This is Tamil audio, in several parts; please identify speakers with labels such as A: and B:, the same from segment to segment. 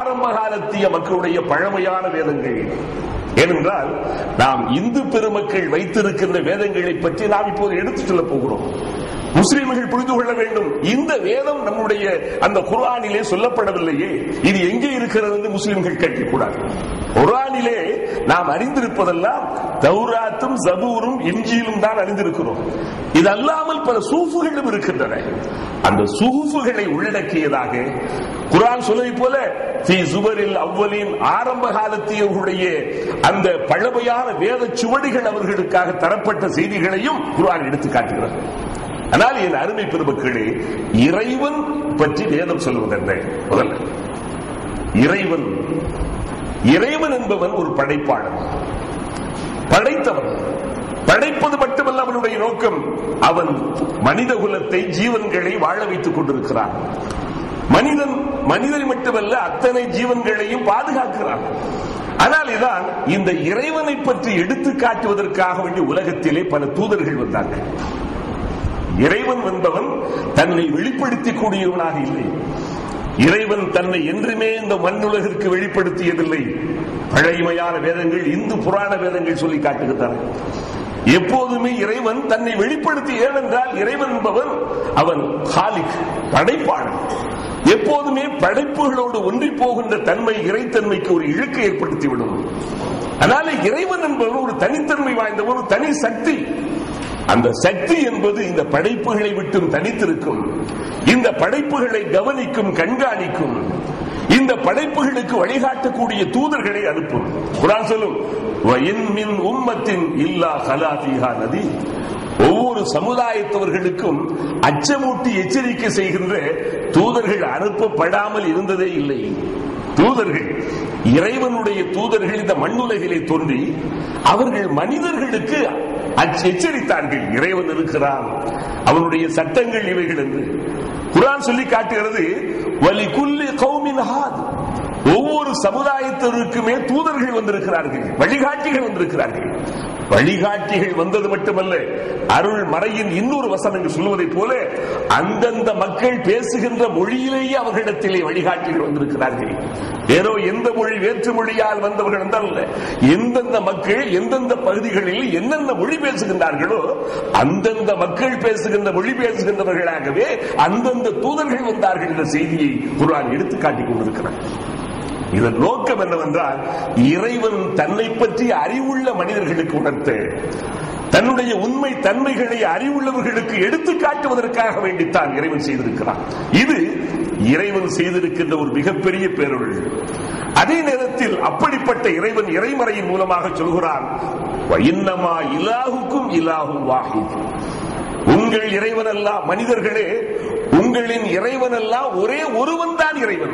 A: ஆரம்ப காலத்திய மக்களுடைய பழமையான வேதங்கள். ஏனென்றால் நாம் இந்து பெருமக்கள் வைத்திருக்கின்ற வேதங்களை பற்றி நாம் இப்போது எடுத்துச் சொல்ல போகிறோம். முஸ்லிம்கள் புரிந்து கொள்ள வேண்டும், இந்த வேதம் நம்முடைய அந்த குர்ஆனிலே சொல்லப்படவில்லையே, இது எங்கே இருக்கிறது என்று முஸ்லிம்கள் கேட்கக்கூடாது. குர்ஆனிலே நாம் அறிந்திருப்பதெல்லாம் தௌராத்தும் ஜபூரும் இன்ஜீலும் தான் அறிந்திருக்கிறோம். இது அல்லாமல் பல சூஃபுகளும் இருக்கின்றன. அந்த சூஃபுகளை உள்ளடக்கியதாக குர்ஆன் சொல்வதை போல அவ்வலின் ஆரம்ப காலத்தியவர்களுடைய அந்த பழமையான வேத சுவடிகள் அவர்களுக்காக தரப்பட்ட செய்திகளையும் குர்ஆன் எடுத்து காட்டுகிறது. ஆனால் என் அருமை பெருமக்களே, இறைவன் பற்றி வேதம் சொல்வதென்ன? முதல்ல இறைவன் இறைவன் என்பவன் ஒரு படைப்பாளன், படைத்தவன். படைப்பது மட்டுமல்ல அவனுடைய நோக்கம், அவன் மனித குலத்தை ஜீவன்களை வாழ வைத்துக் கொண்டிருக்கிறான். மனிதன் மட்டுமல்ல அத்தனை ஜீவன்களையும் பாதுகாக்கிறான். ஆனால் இதான் இந்த இறைவனை பற்றி எடுத்து காட்டுவதற்காக வேண்டிய உலகத்திலே பல தூதர்கள் வந்தார்கள். இறைவன் என்பவன் தன்னை வெளிப்படுத்திக் கூடியவனாக இல்லை. இறைவன் தன்னை என்றுமே இந்த மண்ணுலகிற்கு வெளிப்படுத்தியதில்லை. பழைமையான வேதங்கள், இந்து புராண வேதங்கள் சொல்லி காட்டுகின்றன. எப்போதுமே இறைவன் தன்னை வெளிப்படுத்தி, ஏனென்றால் இறைவன் என்பவன் அவன் காலிக், படைப்பாளன். எப்போதுமே படைப்புகளோடு ஒன்றி போகின்ற தன்மை இறைத்தன்மைக்கு ஒரு இழுக்கை ஏற்படுத்திவிடும். அதனால இறைவன் என்பவன் ஒரு தனித்தன்மை வாய்ந்த ஒரு தனி சக்தி. அந்த சக்தி என்பது இந்த படைப்புகளை விட்டும் தனித்திருக்கும். இந்த படைப்புகளை கவனிக்கும், கண்காணிக்கும். இந்த படைப்புகளுக்கு வழிகாட்டக்கூடிய தூதர்களை அனுப்பும். குர்ஆன் சொல்லும், வயின் மின் உம்மத்தின் இல்லா கலா ஃபீஹா நதி. ஒவ்வொரு சமுதாயத்தவர்களுக்கும் அச்சமூட்டி எச்சரிக்கை செய்கின்ற தூதர்கள் அனுப்பப்படாமல் இருந்ததே இல்லை. தூதர்கள், இறைவனுடைய தூதர்கள் இந்த மண்ணுலகிலே தோன்றி அவர்கள் மனிதர்களுக்கு எச்சரித்தார்கள், இறைவன் இருக்கிறான், அவனுடைய சட்டங்கள் இவைகள் என்று. குர்ஆன் சொல்லி காட்டுகிறது, வலிகுல்லி கௌமின் ஹாத். ஒவ்வொரு சமுதாயத்திற்குமே தூதர்கள் வந்திருக்கிறார்கள், வழிகாட்டிகள் வந்திருக்கிறார்கள். வழிகாட்டிகள் வந்தது மட்டுமல்ல, அருள் மறையின் இன்னொரு வசனம் என்று சொல்வதை போல அந்தந்த மக்கள் பேசுகின்ற மொழியிலேயே அவர்களிடத்திலே வழிகாட்டிகள் வந்திருக்கிறார்கள். வேறோ எந்த மொழி வேற்று மொழியால் வந்தவர்கள் என்றல்ல, எந்தெந்த மக்கள் எந்தெந்த பகுதிகளில் என்னென்ன மொழி பேசுகின்றார்களோ அந்தந்த மக்கள் பேசுகின்ற மொழி பேசுகின்றவர்களாகவே அந்தந்த தூதர்கள் வந்தார்கள் என்ற செய்தியை குர்ஆன் எடுத்து காட்டிக் கொண்டிருக்கிறார். இதன் நோக்கம் என்னவென்றால், இறைவன் தன்னை பற்றி அறிவுள்ள மனிதர்களுக்கு உணர்த்த, தன்னுடைய உண்மை தன்மைகளை அறிவுள்ளவர்களுக்கு எடுத்து காட்டுவதற்காக வேண்டித்தான் இறைவன் செய்திருக்கிறான். இது இறைவன் செய்திருக்கின்ற ஒரு மிகப்பெரிய பேரருள். அதே நேரத்தில் அப்படிப்பட்ட இறைவன் இறைமறையின் மூலமாக சொல்கிறான், வஇன்னமா இலாஹுக்கும் இலாஹும் வாஹித். உங்கள் இறைவன் எல்லாம், மனிதர்களே உங்களின் இறைவன் எல்லாம் ஒரே ஒருவன் தான் இறைவன்.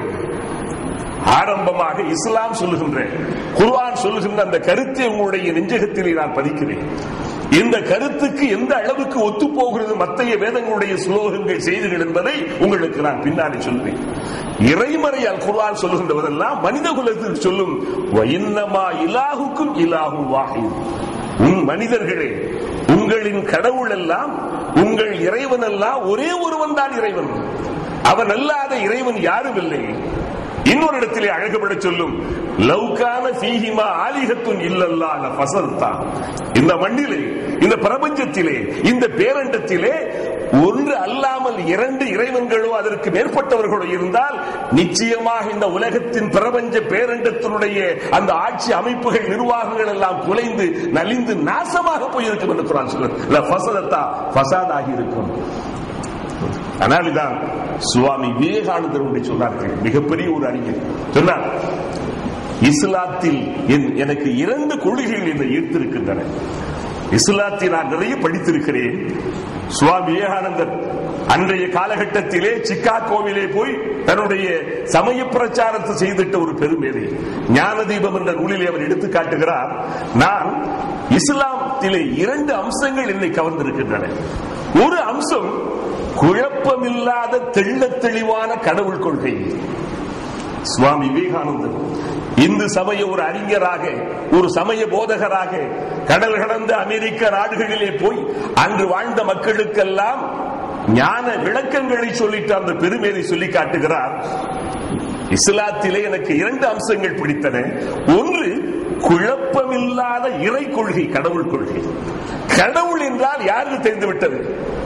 A: ஆரம்பமாக இஸ்லாம் சொல்லுகின்ற, குர்ஆன் சொல்லுகின்ற அந்த கருத்தை உங்களுடைய நெஞ்சகத்திலே நான் பதிக்கிறேன். இந்த கருத்துக்கு எந்த அளவுக்கு ஒத்து போகிறது மத்திய வேதங்களுடைய ஸ்லோகங்கள், செய்திகள் என்பதை உங்களுக்கு நான் பின்னாடி சொல்வேன். இறைமறையால் குர்ஆன் சொல்லுகின்றவரெல்லாம் மனித குலத்திற்கு சொல்லும், வஇன்னமா இலாஹுக்கும் இலாஹும் வாஹித். மனிதர்களே உங்களின் கடவுள் எல்லாம், உங்கள் இறைவன் எல்லாம் ஒரே ஒருவன் தான் இறைவன், அவன் அல்லாத இறைவன் யாரும் இல்லை. இன்னொரு இடத்திலே அழகுபட சொல்லும், லவ்கான ஃபீஹிமா ஆலிஹத்துன் இல்லல்லாஹ் லஃபஸல்தா. இந்த மண்ணிலே, இந்த பிரபஞ்சத்திலே, இந்த பேரண்டத்திலே ஒன்று அல்லாமல் இரண்டு இறைவன்களோ அதற்கு மேற்பட்டவர்களோ இருந்தால் நிச்சயமாக இந்த உலகத்தின் பிரபஞ்ச பேரண்டத்தினுடைய அந்த ஆட்சி அமைப்புகள், நிர்வாகங்கள் எல்லாம் குலைந்து நலிந்து நாசமாக போயிருக்கும் என்று குர்ஆன் சொல்லுது. லஃபஸல்தா, ஃபஸாதாகி இருக்கும். அதனால்தான் சுவாமி விவேகானந்தர் சொன்னார்கள், மிகப்பெரிய ஒரு அறிஞர் சொன்னார், இஸ்லாத்தில் எனக்கு இரண்டு கொள்கைகள் என்னை ஈர்த்திருக்கின்றன. இஸ்லாத்தை நான் நிறைய படித்திருக்கிறேன். சுவாமி விவேகானந்தர் அன்றைய காலகட்டத்திலே சிக்காகோவிலே போய் தன்னுடைய சமய பிரச்சாரத்தை செய்திட்ட ஒரு பெருமேதை. ஞான தீபம் என்ற நூலிலே அவர் எடுத்து காட்டுகிறார், நான் இஸ்லாத்திலே இரண்டு அம்சங்கள் என்னை கவர்ந்திருக்கின்றன. ஒரு அம்சம் குழப்பமில்லாத தெள்ள தெளிவான கடவுள் கொள்கை. சுவாமி விவேகானந்தர் இந்து சமய ஒரு அறிஞராக, ஒரு சமய போதகராக கடல் கடந்த அமெரிக்க நாடுகளிலே போய் அன்று வாழ்ந்த மக்களுக்கெல்லாம் ஞான விளக்கங்களை சொல்லிட்டு அந்த பெருமையை சொல்லி காட்டுகிறார். இஸ்லாத்திலே எனக்கு 2 அம்சங்கள் பிடித்தன. ஒன்று, குழப்பமில்லாத இறை கொள்கை, கடவுள் கொள்கை. கடவுள் என்றால் யாருக்கு தெரிந்து விட்டது?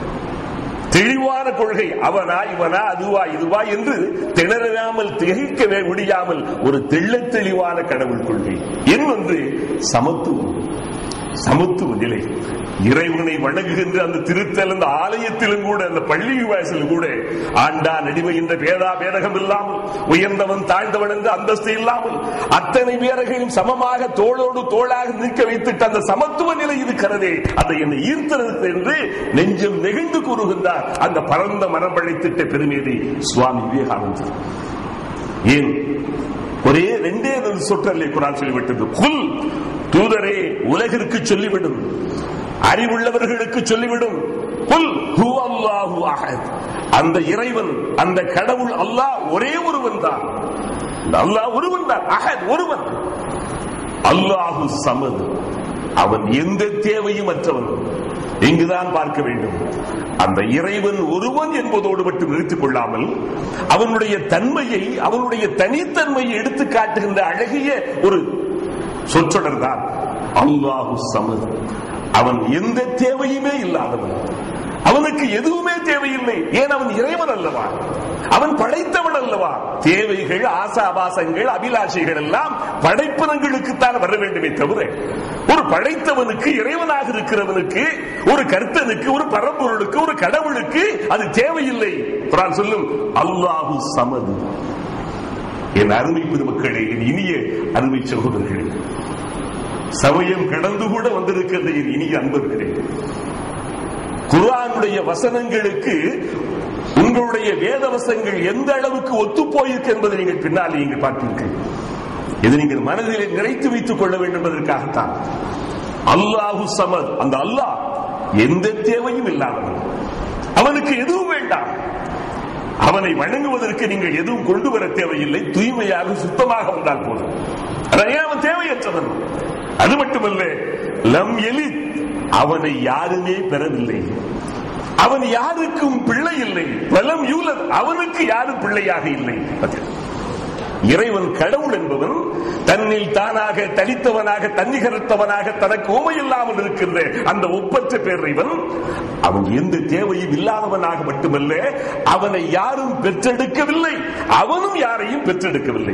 A: தெளிவான கொள்கை. அவனா இவனா அதுவா இதுவா என்று திணறாமல் திகைக்க முடியாமல் ஒரு தெள்ளத் தெளிவான கடவுள் கொள்கை. இன்னொன்று சமத்துவம், சமத்துவ நிலை. இறைவனை வணங்குகின்ற அந்த திருத்தல், அந்த ஆலயத்திலும் கூட, அந்த பள்ளி வாசலும் கூட ஆண்டான் அடிமை என்ற பேதகம் இல்லாமல், உயர்ந்தவன் தாழ்ந்தவன் என்ற அந்தஸ்து இல்லாமல் அத்தனை பேர்களையும் சமமாக தோளோடு தோளாக நிற்க வைத்துட்டு அந்த சமத்துவ நிலை இருக்கிறதே, அதை என்னை ஈர்த்தது என்று நெஞ்சம் நெகிழ்ந்து கூறுகின்றார் அந்த பரந்த மரம் படைத்திட்ட பெருமேதை சுவாமி விவேகானந்தர். ஏன் ஒரே 2 சொற்றலை குர்ஆன் சொல்லிவிட்டது. குல், தூதரே உலகிற்கு சொல்லிவிடும், அறிவுள்ளவர்களுக்கு சொல்லிவிடும். குல் ஹுவல்லாஹு அஹத், அந்த இறைவன், அந்த கடவுள் அல்லாஹ் ஒரே ஒருவன் தான். அல்லாஹ் ஒருவன் தான், அஹத் ஒருவன். அல்லாஹு ஸமத், அவன் எந்த தேவையும் அற்றவன். இங்குதான் பார்க்க வேண்டும். அந்த இறைவன் ஒருவன் என்பதோடு மட்டும் நிறுத்திக் கொள்ளாமல் அவனுடைய தன்மையை, அவனுடைய தனித்தன்மையை எடுத்து காட்டுகின்ற அழகிய ஒரு சொற்றொடர் தான் அல்லாஹு ஸமத். அவன் எந்த தேவையுமே இல்லாதவன், அவனுக்கு எதுவுமே தேவையில்லை. ஏன்? அவன் இறைவன் அல்லவா, அவன் படைத்தவன் அல்லவா. தேவைகள், ஆசாபாசங்கள், அபிலாஷைகள் எல்லாம் படைப்பினங்களுக்குத்தான் வர வேண்டுமே தவிர ஒரு படைத்தவனுக்கு, இறைவனாக இருக்கிறவனுக்கு, ஒரு கர்த்தனுக்கு, ஒரு பரம்பொருளுக்கு, ஒரு கடவுளுக்கு அது தேவையில்லை. குர்ஆன் சொல்லும் அல்லாஹு ஸமத். என் அருமை பெருமக்களே, என் இனிய அருமை சகோதரர்களே, சமயம் கடந்து கூட வந்திருக்கின்ற என் இனிய அன்பர்களே, குர்ஆனுடைய வசனங்களுக்கு உங்களுடைய வேத வசனங்கள் எந்த அளவுக்கு ஒத்து போயிருக்கு என்பதை நீங்கள் பின்னால் நீங்கள் பார்த்தீர்கள். இதை நீங்கள் மனதிலே நிறைத்து வைத்துக் கொள்ள வேண்டும் என்பதற்காகத்தான். அல்லாஹு ஸமத், அந்த அல்லாஹ் எந்த தேவையும் இல்லாதவன், அவனுக்கு எதுவும் வேண்டாம். அவனை வணங்குவதற்கு நீங்கள் எதுவும் கொண்டு வர தேவையில்லை, தூய்மையாக சுத்தமாக வந்தால் போதும். அதையே அவன் தேவையற்றவன். அது மட்டுமல்ல, லம் யலித், அவனை யாருமே பெறவில்லை, அவன் யாருக்கும் பிள்ளை இல்லை. வலம் யூலத், அவனுக்கு யாரும் பிள்ளையாக இல்லை. இறைவன் கடவுள் என்பவன் தன்னில் தானாக தனித்தவனாக, தன்னிகரத்தவனாக, தனக்கு உமையில்லாமல் இருக்கின்ற அந்த ஒப்பற்ற பேரிறைவன். அவன் எந்த தேவையும் இல்லாதவனாக மட்டுமல்ல, அவனை யாரும் பெற்றெடுக்கவில்லை, அவனும் யாரையும் பெற்றெடுக்கவில்லை.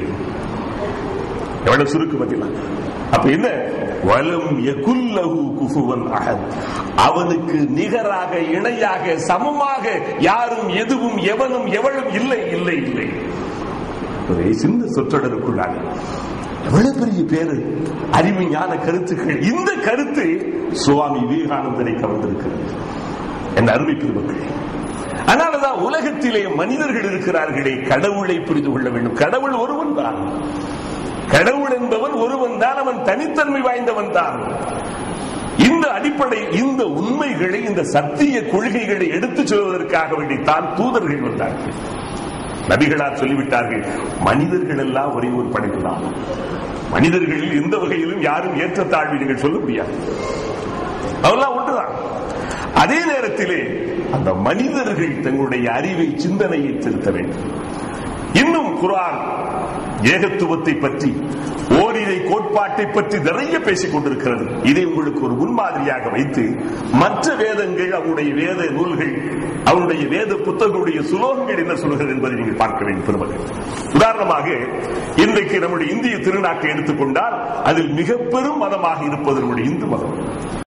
A: எவ்வளவு சுருக்கு பார்த்தீங்களா? அப்ப என்ன? வலம் யகுல்லஹு குஃபுவன் அஹத், அவனுக்கு நிகராக, இணையாக, சமமாக யாரும், எதுவும், எவனும், எவளும் இல்லை இல்லை இல்லை. ஒரு சின்ன சொற்றொடருக்குள்ளாக எவ்வளவு பெரிய பேரு, அறிவு, ஞான கருத்துக்கள். இந்த கருத்து சுவாமி விவேகானந்தரை கவர்ந்திருக்கிறது என் அருமை பெருமக்களே. அதனாலதான் உலகத்திலே மனிதர்கள் இருக்கிறார்களே, கடவுளை புரிந்து கொள்ள வேண்டும். கடவுள் ஒருவன் தான், கடவுள் என்பவன் ஒருவன் தான், அவன் தனித்தன்மை வாய்ந்தவன் தான். இந்த அடிப்படை, இந்த உண்மைகளை, இந்த சத்திய கொள்கைகளை எடுத்துச் சொல்வதற்காக வேண்டித்தான் தூதர்கள் வந்தார்கள். நபிகளார் சொல்லிவிட்டார்கள், மனிதர்கள் எல்லாம் ஒரே ஒரு படைப்பு தான். மனிதர்களில் எந்த வகையிலும் யாரும் ஏற்றத்தாழ்வு நீங்கள் சொல்ல முடியாது, அதெல்லாம் ஒன்றுதான். அதே நேரத்திலே அந்த மனிதர்கள் தங்களுடைய அறிவை, சிந்தனையை செலுத்த வேண்டும். இன்னும் குர்ஆன் ஏகத்துவத்தை பற்றி, ஓரிரை கோட்பாட்டை பற்றி நிறைய பேசிக் கொண்டிருக்கிறது. இதை உங்களுக்கு ஒரு முன்மாதிரியாக வைத்து மற்ற வேதங்கள், அவருடைய வேத நூல்கள், அவருடைய வேத புத்தகங்களுடைய சுலோகங்கள் என்ன சொல்கிறது என்பதை நீங்கள் பார்க்க வேண்டும் பெருமக்கள். உதாரணமாக இன்றைக்கு நம்முடைய இந்திய திருநாட்டை எடுத்துக்கொண்டால் அதில் மிக பெரும் மதமாக இருப்பது நம்முடைய இந்து மதம்.